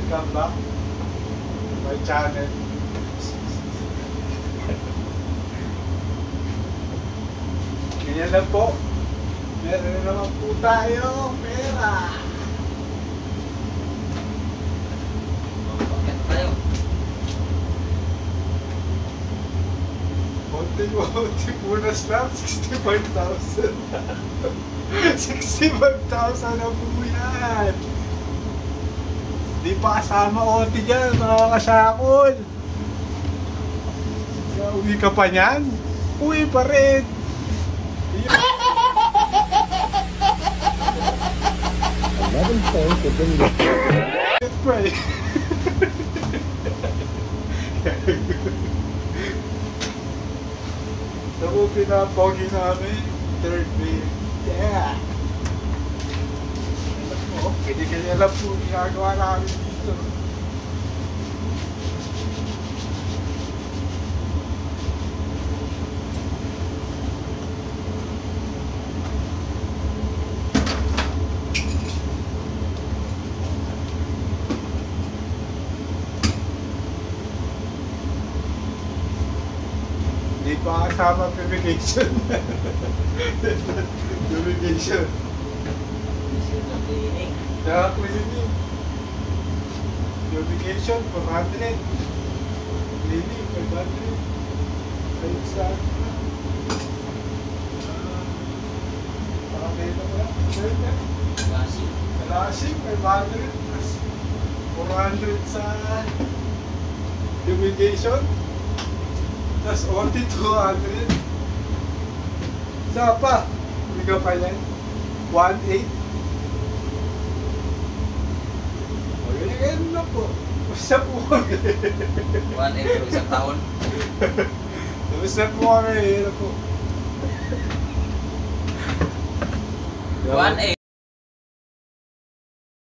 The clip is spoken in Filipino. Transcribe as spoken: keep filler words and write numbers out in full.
welcome back to my channel. Ganyan lang po. Meron na naman po tayo pera. Bakit tayo? Konti-konti bonus lang, sixty-five thousand. sixty-five thousand na po yan. Di pa kasama O T dyan, mga kasakol. Uwi ka pa niyan? Uwi pa rin. eleven points have been Pray. Ito po pinapogi namin, third wave. Yeah! Alam mo, kanya-kanya lang po ginagawa namin dito. Hindi pa kasama fumigation. Fumigation. Kaya cleaning. Fumigation, four hundred. Cleaning, five hundred. Ayun sa akin. Saka kayo na wala. Sir, na? Lasing. Sa lasing, five hundred. four hundred sa fumigation. Tapos only two hundred. Saan pa? Hindi ka pa yan? one eight. O yun, ganyan na po. Basta po kami. one eight for isang taon. Basta po kami. Yun na po. one eight.